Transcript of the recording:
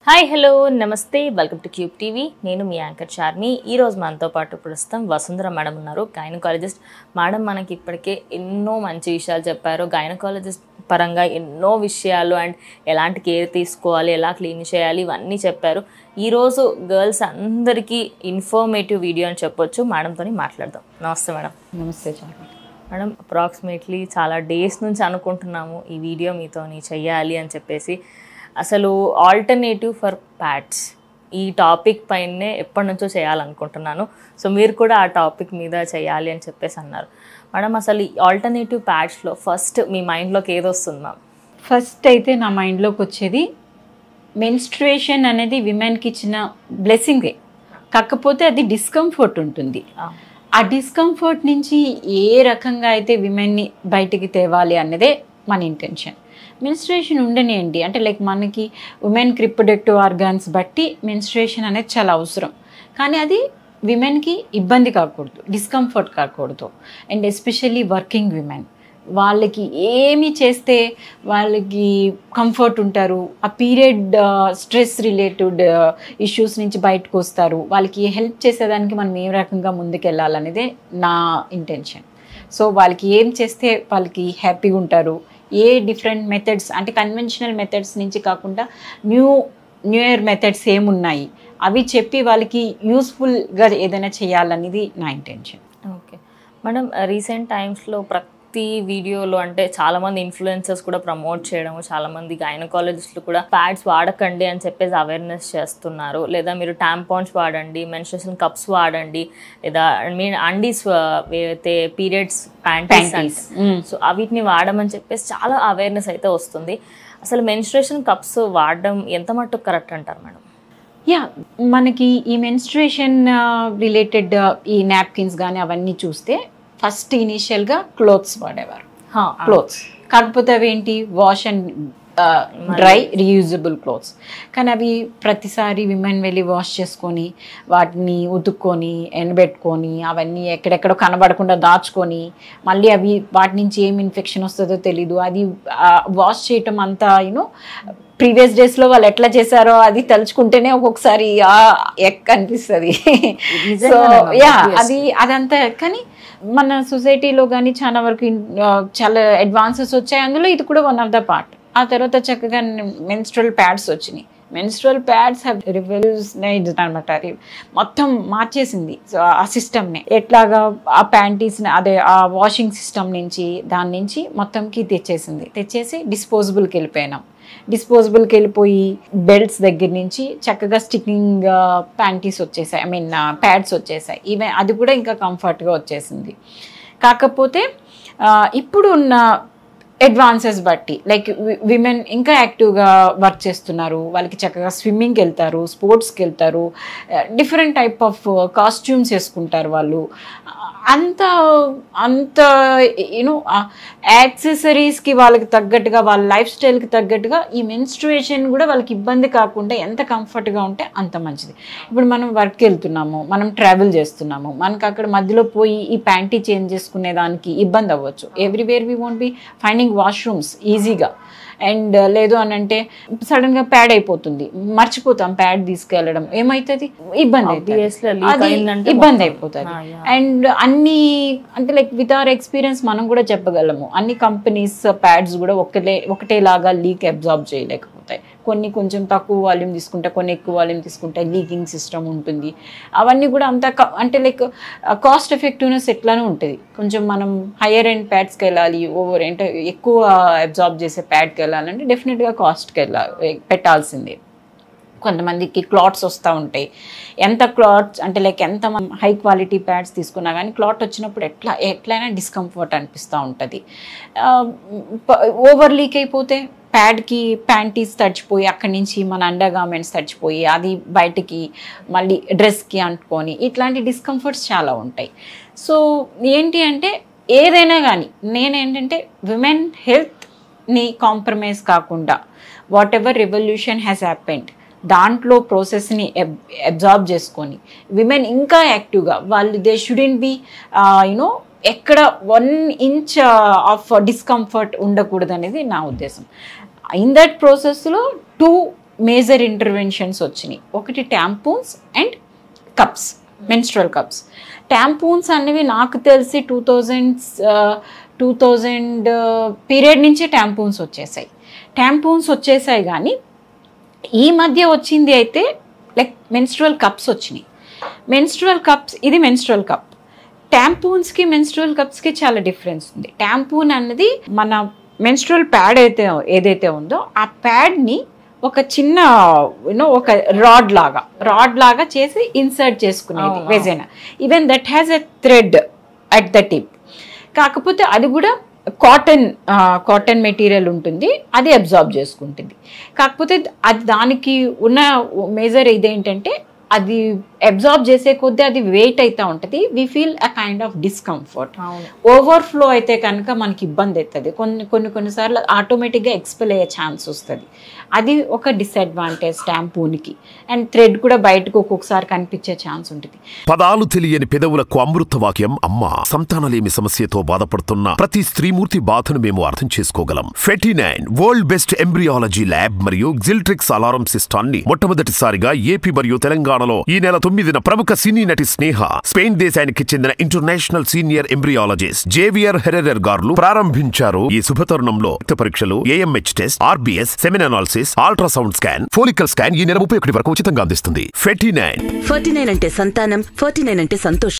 Hi hello నమస్తే welcome to Cube TV. నేను మీ యాంకర్ చార్మి. ఈరోజు మనతో పాటు ప్రస్తుతం వసుంధర మేడం ఉన్నారు, గైనకాలజిస్ట్. మేడం మనకి ఇప్పటికే ఎన్నో మంచి విషయాలు చెప్పారు. గైనకాలజిస్ట్ పరంగా ఎన్నో విషయాలు అండ్ ఎలాంటి కేర్ తీసుకోవాలి, ఎలా క్లీన్ చేయాలి, ఇవన్నీ చెప్పారు. ఈరోజు గర్ల్స్ అందరికీ ఇన్ఫర్మేటివ్ వీడియో అని చెప్పొచ్చు. మేడంతో మాట్లాడదాం. నమస్తే మేడం. నమస్తే చార్మి. మేడం అప్రాక్సిమేట్లీ చాలా డేస్ నుంచి అనుకుంటున్నాము ఈ వీడియో మీతోని చెయ్యాలి అని చెప్పేసి. అసలు ఆల్టర్నేటివ్ ఫర్ ప్యాడ్స్ ఈ టాపిక్ పైనే ఎప్పటి నుంచో చేయాలనుకుంటున్నాను. సో మీరు కూడా ఆ టాపిక్ మీద చేయాలి అని చెప్పేసి అన్నారు. మేడం అసలు ఈ ఆల్టర్నేటివ్ ప్యాడ్స్లో ఫస్ట్ మీ మైండ్లోకి ఏది వస్తుంది మ్యామ్? ఫస్ట్ అయితే నా మైండ్లోకి వచ్చేది మెన్స్ట్రుయేషన్ అనేది విమెన్కి ఇచ్చిన బ్లెస్సింగే, కాకపోతే అది డిస్కంఫర్ట్ ఉంటుంది. ఆ డిస్కంఫర్ట్ నుంచి ఏ రకంగా అయితే విమెన్ని బయటికి తేవాలి అన్నదే మన ఇంటెన్షన్. మెన్స్ట్రుయేషన్ ఉండనియండి, అంటే లైక్ మనకి ఉమెన్కి రిప్రొడక్టివ్ ఆర్గాన్స్ బట్టి మెన్స్ట్రుయేషన్ అనేది చాలా అవసరం, కానీ అది విమెన్కి ఇబ్బంది కాకూడదు, డిస్కంఫర్ట్ కాకూడదు. అండ్ ఎస్పెషల్లీ వర్కింగ్ విమెన్, వాళ్ళకి ఏమి చేస్తే వాళ్ళకి కంఫర్ట్ ఉంటారు, ఆ పీరియడ్ స్ట్రెస్ రిలేటెడ్ ఇష్యూస్ నుంచి బయటకు వస్తారు, వాళ్ళకి హెల్ప్ చేసేదానికి మనం ఏ రకంగా ముందుకెళ్ళాలనేదే నా ఇంటెన్షన్. సో వాళ్ళకి ఏం చేస్తే వాళ్ళకి హ్యాపీగా ఉంటారు, ఏ డిఫరెంట్ మెథడ్స్ అంటే కన్వెన్షనల్ మెథడ్స్ నుంచి కాకుండా న్యూ ఇయర్ మెథడ్స్ ఏమున్నాయి అవి చెప్పి వాళ్ళకి యూస్ఫుల్గా ఏదైనా చేయాలనేది నా ఇంటెన్షన్. ఓకే మేడం, రీసెంట్ టైమ్స్లో ప్రతి వీడియోలో అంటే చాలామంది ఇన్ఫ్లుయెన్సర్స్ కూడా ప్రమోట్ చేయడము, చాలామంది గైనకాలజిస్టులు కూడా ప్యాడ్స్ వాడకండి అని చెప్పేసి అవేర్నెస్ చేస్తున్నారు. లేదా మీరు టాంపాన్స్ వాడండి, మెన్స్ట్రుయేషన్ కప్స్ వాడండి, లేదా మీరు అండీస్ అయితే పీరియడ్స్ ప్యాంటీస్ సో వీటిని వాడమని చెప్పేసి చాలా అవేర్నెస్ అయితే వస్తుంది. అసలు మెన్స్ట్రుయేషన్ కప్స్ వాడడం ఎంత మట్టుకు కరెక్ట్ అంటారు మేడం? యా, మనకి ఈ మెన్స్ట్రుయేషన్ రిలేటెడ్ ఈ నాప్కిన్స్ కానీ అవన్నీ చూస్తే ఫస్ట్ ఇనీషియల్గా క్లోత్స్ వాడేవారు, క్లోత్స్. కాకపోతే అవి ఏంటి, wash and dry reusable clothes. కానీ అవి ప్రతిసారి విమెన్ వెళ్ళి వాష్ చేసుకొని వాటిని ఉతుక్కొని ఎండబెట్టుకొని అవన్నీ ఎక్కడెక్కడో కనబడకుండా దాచుకొని మళ్ళీ అవి వాటి నుంచి ఏం ఇన్ఫెక్షన్ వస్తుందో తెలీదు. అది వాష్ చేయటం అంతా ప్రీవియస్ డేస్లో వాళ్ళు ఎట్లా చేశారో అది తలుచుకుంటేనే ఒక్కొక్కసారి అనిపిస్తుంది. సో యా, అదంతా. కానీ మన సొసైటీలో కానీ చాలా వరకు చాలా అడ్వాన్సెస్ వచ్చాయి, అందులో ఇది కూడా వన్ ఆఫ్ ద పార్ట్. ఆ తర్వాత చక్కగా మెన్స్ట్రువల్ ప్యాడ్స్ వచ్చినాయి. మెన్స్ట్రువల్ ప్యాడ్స్ హ్యావ్ రివల్యూషనైజ్డ్ అనమాట, అది మొత్తం మార్చేసింది. సో ఆ సిస్టమ్ని ఎట్లాగా ఆ ప్యాంటీస్ని అదే ఆ వాషింగ్ సిస్టమ్ నుంచి దాని నుంచి మొత్తంకి తెచ్చేసి డిస్పోజబుల్కి వెళ్ళిపోయినాం. డిస్పోజబుల్కి వెళ్ళిపోయి బెల్ట్స్ దగ్గర నుంచి చక్కగా స్టికింగ్ ప్యాంటీస్ వచ్చేసాయి, ఐ మీన్ ప్యాడ్స్ వచ్చేసాయి. ఈవెన్ అది కూడా ఇంకా కంఫర్ట్గా వచ్చేసింది. కాకపోతే ఇప్పుడు ఉన్న అడ్వాన్సెస్ బట్టి లైక్ విమెన్ ఇంకా యాక్టివ్గా వర్క్ చేస్తున్నారు, వాళ్ళకి చక్కగా స్విమ్మింగ్కి వెళ్తారు, స్పోర్ట్స్కి వెళ్తారు, డిఫరెంట్ టైప్ ఆఫ్ కాస్ట్యూమ్స్ వేసుకుంటారు వాళ్ళు. అంత యాక్సెసరీస్కి వాళ్ళకి తగ్గట్టుగా వాళ్ళ లైఫ్ స్టైల్కి తగ్గట్టుగా ఈ మెన్స్ట్రుయేషన్ కూడా వాళ్ళకి ఇబ్బంది కాకుండా ఎంత కంఫర్ట్గా ఉంటే అంత మంచిది. ఇప్పుడు మనం వర్క్కి వెళ్తున్నాము, మనం ట్రావెల్ చేస్తున్నాము, మనకు అక్కడ మధ్యలో పోయి ఈ ప్యాంటీ చేంజ్ చేసుకునే దానికి ఇబ్బంది అవ్వచ్చు. Everywhere we won't be finding washrooms ఈజీగా. అండ్ లేదు అని అంటే సడన్గా ప్యాడ్ అయిపోతుంది, మర్చిపోతాం ప్యాడ్ తీసుకెళ్ళడం, ఏమవుతుంది ఇబ్బంది అయిపోతుంది. అండ్ అన్ని అంటే లైక్ విత్ అవర్ ఎక్స్పీరియన్స్ మనం కూడా చెప్పగలము, అన్ని కంపెనీస్ ప్యాడ్స్ కూడా ఒకటేలాగా లీక్ అబ్జార్బ్ చేయలేకపోతాయి. కొన్ని కొంచెం తక్కువ వాల్యూమ్ తీసుకుంటే, కొన్ని ఎక్కువ వాల్యూమ్ తీసుకుంటే లీకింగ్ సిస్టమ్ ఉంటుంది. అవన్నీ కూడా అంత అంటే లైక్ కాస్ట్ ఎఫెక్టివ్నెస్ ఎట్లానే ఉంటుంది. కొంచెం మనం హయ్యర్ ఎండ్ ప్యాడ్స్కి వెళ్ళాలి, ఓవర్ అంటే ఎక్కువ అబ్జార్బ్ చేసే ప్యాడ్కి వెళ్ళాలంటే డెఫినెట్గా కాస్ట్కి పెట్టాల్సిందే. కొంతమందికి క్లాట్స్ వస్తూ ఉంటాయి. ఎంత క్లాట్స్ అంటే లైక్ ఎంత హై క్వాలిటీ ప్యాడ్స్ తీసుకున్నా కానీ క్లాట్ వచ్చినప్పుడు ఎట్లయినా డిస్కంఫర్ట్ అనిపిస్తూ ఉంటుంది. ఓవర్ లీక్ అయిపోతే ప్యాడ్కి ప్యాంటీస్ తడిచిపోయి అక్కడి నుంచి మన అండర్ గార్మెంట్స్ తడిచిపోయి అది బయటికి మళ్ళీ డ్రెస్కి అంటుకొని ఇట్లాంటి డిస్కంఫర్ట్స్ చాలా ఉంటాయి. సో ఏంటి అంటే ఏదైనా కానీ నేనేంటంటే విమెన్ హెల్త్ని కాంప్రమైజ్ కాకుండా whatever revolution has happened దాంట్లో ప్రాసెస్ని అబ్జార్బ్ చేసుకొని విమెన్ ఇంకా యాక్టివ్గా వాళ్ళు దే షుడెంట్ బి ఎక్కడ 1 ఇంచ్ ఆఫ్ డిస్కంఫర్ట్ ఉండకూడదు అనేది నా ఉద్దేశం. ఇన్ దట్ ప్రాసెస్లో 2 మేజర్ ఇంటర్వెన్షన్స్ వచ్చినాయి. ఒకటి tampons and cups, menstrual cups. Tampons అనేవి నాకు తెలిసి 2000 పీరియడ్ నుంచే ట్యాంపూన్స్ వచ్చేసాయి. కానీ ఈ మధ్య వచ్చింది అయితే లైక్ మెన్స్ట్రల్ కప్స్ వచ్చినాయి. మెన్స్ట్రల్ కప్స్, ఇది మెన్స్ట్రల్ కప్. ట్యాంపూన్స్కి మెన్స్ట్రల్ కప్స్కి చాలా డిఫరెన్స్ ఉంది. ట్యాంపూన్ అన్నది మన మెన్స్ట్రల్ ప్యాడ్ ఏదైతే ఉందో ఆ ప్యాడ్ని ఒక చిన్న ఒక రాడ్ లాగా చేసి ఇన్సర్ట్ చేసుకునేది vagina. Even that has a thread at the tip. కాకపోతే అది కూడా కాటన్ మెటీరియల్ ఉంటుంది, అది అబ్జార్బ్ చేసుకుంటుంది. కాకపోతే అది దానికి ఉన్న మేజర్ ఇదేంటంటే అది అబ్జార్బ్ చేసే కొద్దీ అది వెయిట్ అవుతూ ఉంటుంది. We feel a kind of discomfort. Overflow అయితే కనుక మనకి ఇబ్బంది అవుతుంది. కొన్నిసార్లు ఆటోమేటిక్గా ఎక్స్పెల్ అయ్యే ఛాన్స్ వస్తుంది. అది ఒక డిసడ్వాంటేజ్ ట్యాంపూన్కి. అండ్ థ్రెడ్ కూడా బయటకు ఒక్కొక్కసారి కనిపించే ఛాన్స్ ఉంటుంది. పదాలు తెలియని పెదవులకు అమృత వాక్యం అమ్మ. సంతానలేమి సమస్యతో బాధపడుతున్న ప్రతి స్త్రీమూర్తి బాధను మేము అర్థం చేసుకోగలం. Ferty9 world best embryology lab మరియు జిల్ట్రిక్స్ అలారం సిస్టాన్ని మొట్టమొదటిసారిగా ఏపీ మరియు తెలంగాణలో ఈ నెల 9న ప్రముఖ సినీ నటి స్నేహ, స్పెయిన్ దేశానికి చెందిన international senior embryologist Javier Herrera గారు ప్రారంభించారు. ఈ శుభతరుణంలో రక్త పరీక్షలు, AMH test, RBS, semen analysis, ultrasound scan, follicle scan ఈ నెల 31 వరకు ఉచితంగా అందిస్తుంది. 49 అంటే సంతానం, 49 అంటే సంతోషం.